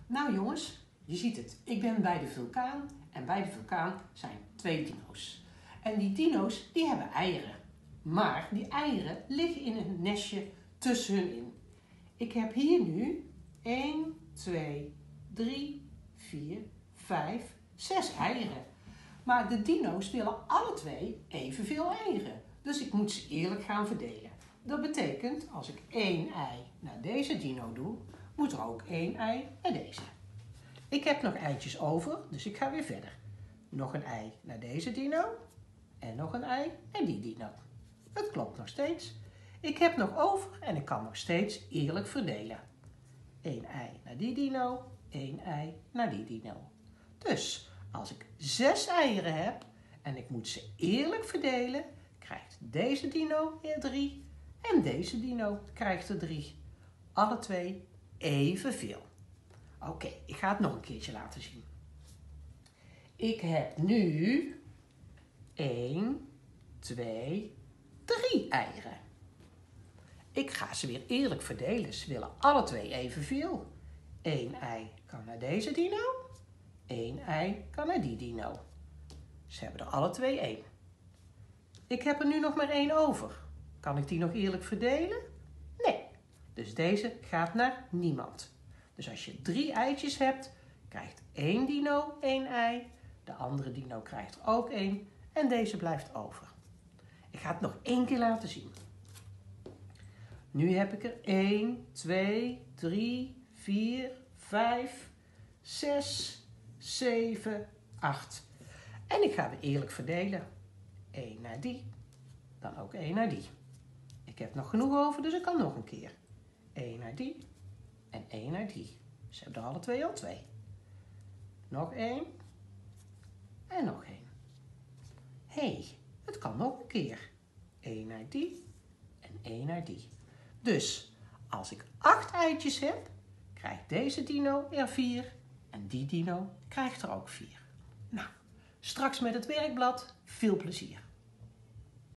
Nou jongens, je ziet het. Ik ben bij de vulkaan en bij de vulkaan zijn 2 dino's. En die dino's die hebben eieren. Maar die eieren liggen in een nestje tussen hun in. Ik heb hier nu 1, 2, 3, 4, 5, 6 eieren. Maar de dino's willen alle 2 evenveel eieren. Dus ik moet ze eerlijk gaan verdelen. Dat betekent, als ik 1 ei naar deze dino doe, moet er ook 1 ei naar deze. Ik heb nog eitjes over, dus ik ga weer verder. Nog een ei naar deze dino en nog een ei naar die dino. Het klopt nog steeds. Ik heb nog over en ik kan nog steeds eerlijk verdelen. 1 ei naar die dino, 1 ei naar die dino. Dus als ik 6 eieren heb en ik moet ze eerlijk verdelen, krijgt deze dino er 3 en deze dino krijgt er 3. Alle 2 evenveel. Oké, ik ga het nog een keertje laten zien. Ik heb nu 1, 2, 3 eieren. Ik ga ze weer eerlijk verdelen. Ze willen alle 2 evenveel. 1 ei kan naar deze dino. 1 ei kan naar die dino. Ze hebben er alle 2 1. Ik heb er nu nog maar 1 over. Kan ik die nog eerlijk verdelen? Nee. Dus deze gaat naar niemand. Dus als je 3 eitjes hebt, krijgt 1 dino 1 ei. De andere dino krijgt er ook 1. En deze blijft over. Ik ga het nog 1 keer laten zien. Nu heb ik er 1, 2, 3, 4, 5, 6, 7, 8. En ik ga weer eerlijk verdelen. 1 naar die, dan ook 1 naar die. Ik heb nog genoeg over, dus ik kan nog een keer. 1 naar die en 1 naar die. Ze hebben er alle 2 al 2. Nog 1 en nog 1. Hé, het kan nog een keer. 1 naar die en 1 naar die. Dus als ik 8 eitjes heb, krijgt deze dino er 4 en die dino krijgt er ook 4. Nou, straks met het werkblad. Veel plezier.